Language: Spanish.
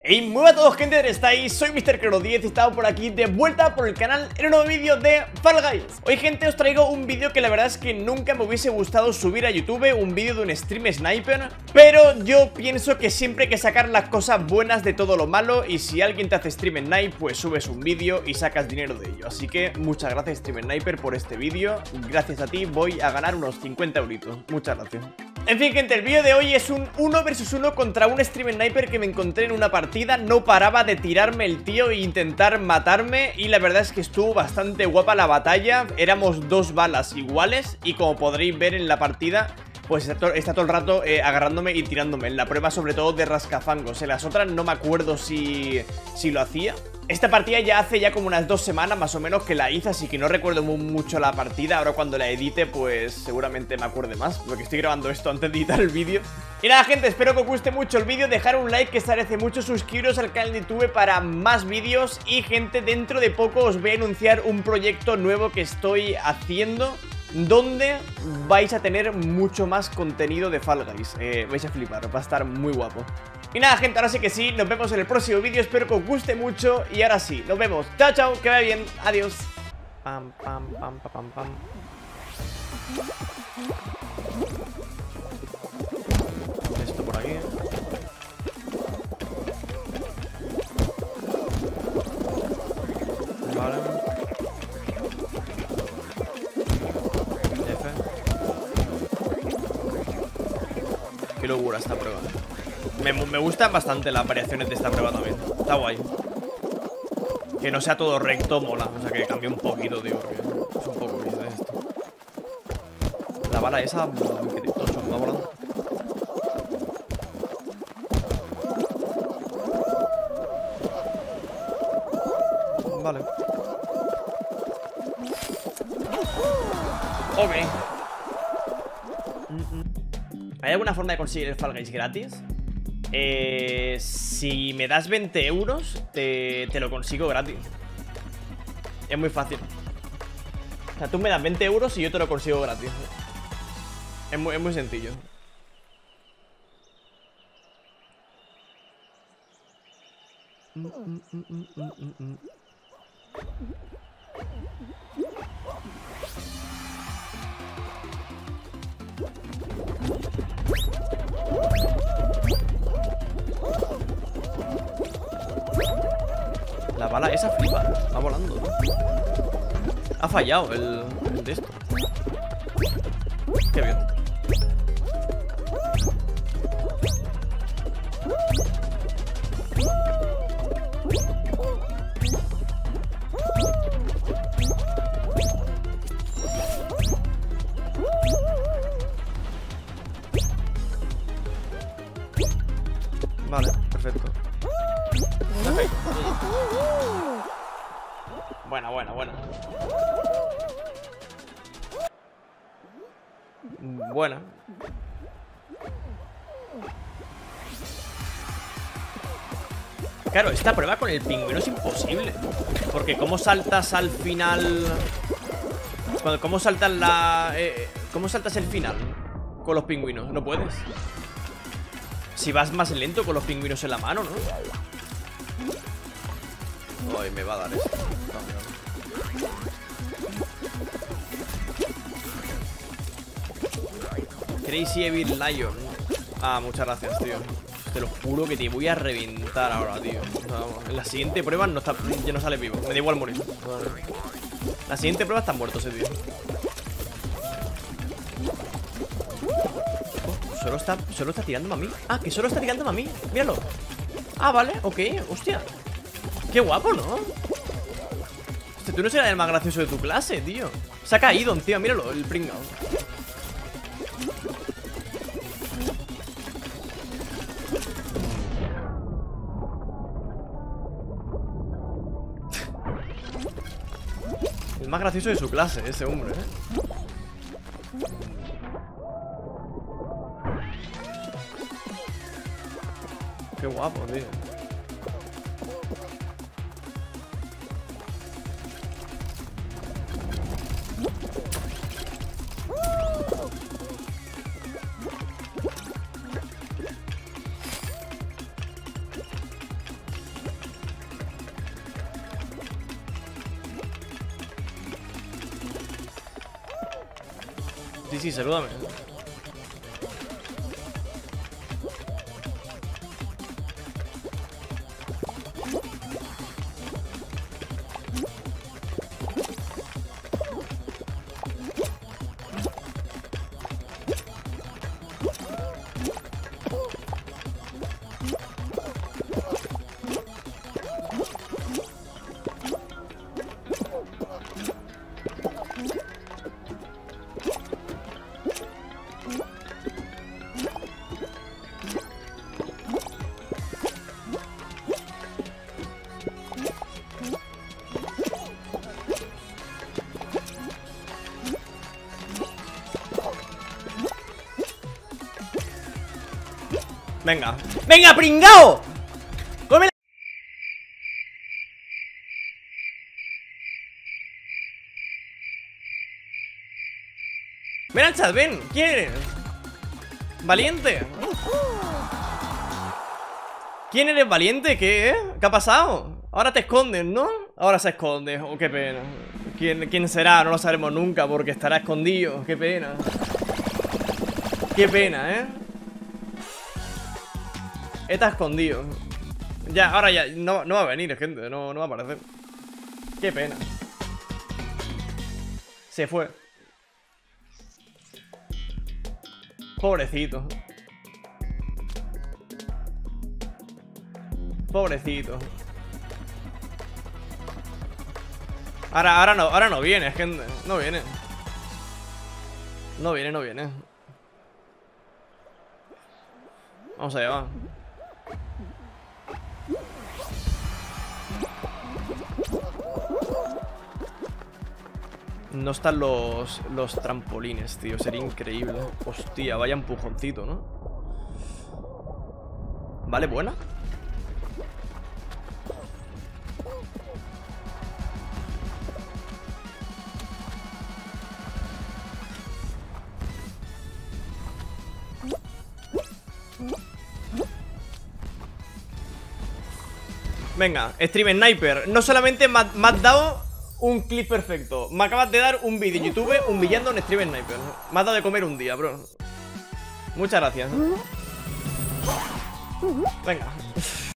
Hey, muy buenas a todos, gente, ¿dónde estáis? Soy MrKero10 y estamos por aquí de vuelta por el canal en un nuevo vídeo de Fall Guys. Hoy, gente, os traigo un vídeo que la verdad es que nunca me hubiese gustado subir a YouTube, un vídeo de un stream sniper, pero yo pienso que siempre hay que sacar las cosas buenas de todo lo malo, y si alguien te hace stream sniper, pues subes un vídeo y sacas dinero de ello. Así que muchas gracias, stream sniper, por este vídeo. Gracias a ti voy a ganar unos 50 euritos. Muchas gracias. En fin, gente, el vídeo de hoy es un 1 vs 1 contra un stream sniper que me encontré en una partida. No paraba de tirarme el tío e intentar matarme, y la verdad es que estuvo bastante guapa la batalla. Éramos dos balas iguales y, como podréis ver en la partida, pues está todo el rato agarrándome y tirándome. En la prueba, sobre todo, de rascafangos. En las otras no me acuerdo si lo hacía. Esta partida ya hace como unas 2 semanas más o menos que la hice, así que no recuerdo mucho la partida. Ahora cuando la edite, pues seguramente me acuerde más, porque estoy grabando esto antes de editar el vídeo. Y nada, gente, espero que os guste mucho el vídeo. Dejar un like, que se agradece mucho. Suscribiros al canal de YouTube para más vídeos. Y, gente, dentro de poco os voy a anunciar un proyecto nuevo que estoy haciendo, donde vais a tener mucho más contenido de Fall Guys. Vais a flipar, va a estar muy guapo. Y nada, gente, ahora sí que sí, nos vemos en el próximo vídeo. Espero que os guste mucho. Y ahora sí, nos vemos. Chao, chao, que vaya bien. Adiós. Pam, pam, pam, pam, pam, pam. Esto por aquí. Vale. F. Qué locura esta prueba. Me gustan bastante las variaciones de esta prueba también. Está guay. Que no sea todo recto, mola. O sea, que cambie un poquito, tío, porque es un poco gris de esto. La bala esa, que tocho, va volando. Vale. Ok. ¿Hay alguna forma de conseguir el Fall Guys gratis? Si me das 20 euros, te lo consigo gratis. Es muy fácil. O sea, tú me das 20 euros y yo te lo consigo gratis. Es muy sencillo. La bala esa flipa, va volando, ¿no? Ha fallado el de esto. Qué bien. Vale, perfecto. Buena. Buena. Claro, esta prueba con el pingüino es imposible, porque ¿cómo saltas al final? ¿Cómo saltas ¿cómo saltas el final con los pingüinos? No puedes. Si vas más lento con los pingüinos en la mano, ¿no? Ay, me va a dar esto. Crazy Evil Lion. Ah, muchas gracias, tío. Te lo juro que te voy a reventar ahora, tío. O sea, vamos, en la siguiente prueba ya no sale vivo. Me da igual morir. La siguiente prueba está muerto ese tío. Solo está tirándome a mí. Ah, que solo está tirándome a mí. Míralo. Ah, vale, ok. Hostia. Qué guapo, ¿no? Hostia, tú no serás el más gracioso de tu clase, tío. Se ha caído, tío. Míralo, el pringao. El más gracioso de su clase, ese hombre, ¿eh? Qué guapo, tío. Sí, sí, salúdame. Venga, venga, pringao. Come la... Ven al chat, ven. ¿Quién eres? ¿Valiente? ¿Quién eres, Valiente? ¿Qué? ¿Qué ha pasado? Ahora te escondes, ¿no? Ahora se esconde. Oh, qué pena. ¿Quién será? No lo sabremos nunca porque estará escondido. Qué pena. Qué pena, ¿eh? Está escondido. Ya, ahora ya. No va a venir, gente. No va a aparecer. Qué pena. Se fue. Pobrecito. Pobrecito. Ahora no viene, gente. No viene. No viene. Vamos allá, va. No están los trampolines, tío. Sería increíble. Hostia, vaya empujoncito, ¿no? Vale, buena. Venga, Stream Sniper. No solamente me has dado un clip perfecto, me acabas de dar un vídeo en YouTube humillando a un Stream Sniper. Me has dado de comer un día, bro. Muchas gracias. Venga.